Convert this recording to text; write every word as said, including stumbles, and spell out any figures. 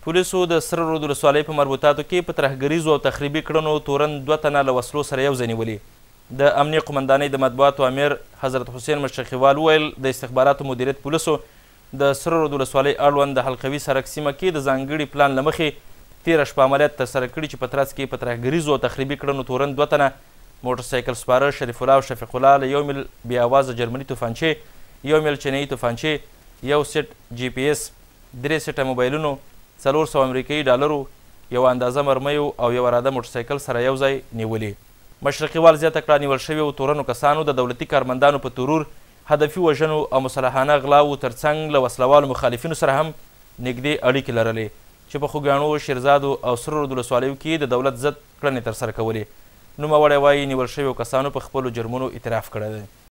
پولیسو د سره رود ولسوالۍ په مربوطاتو کې په ترهګریزو او تخریبي کړنو تورن دوه تنه له وسلو سره یو ځای نیولي. د امنیې قمندانۍ د مطبوعاتو امیر حضرت حسین مشرقیوال وویل د استخباراتو مدیریت پولیسو د سره رود ولسوالۍ اړوند د حلقوي سرک سیمه کې د ځانګړي پلان له مخې تېره شپه عملیات ترسره کړي چې په ترڅ کې په ترهګریزو او تخریبي کړنو تورن دوه تنه موټرسایکل سپاره شریف الله او شفیق الله له یو میل بې اوازه جرمني توفانچې، یو میل چینایي توفانچې، یو سیټ جی پی ایس، درې سیټه موبایلونو، څلور سوه امریکایي ډالرو، یوه اندازه مرمیو او یو اراده موټرسایکل سره یو ځای نیولي. مشرقیوال زیاته کړه نیول شویو تورنو کسانو د دولتي کارمندانو په ترور هدفي وژنو او مسلحانه غلاو ترڅنګ له وسلوالو مخالفینو سره هم نږدې اړیکې لرلې چې په خوږیاڼو، شیرزادو او سره رود ولسوالیو کې د دولت ضد کړنې ترسره کولې. نوموړی وایي نیول شویو کسانو په خپلو جرمونو اعتراف کړی دی.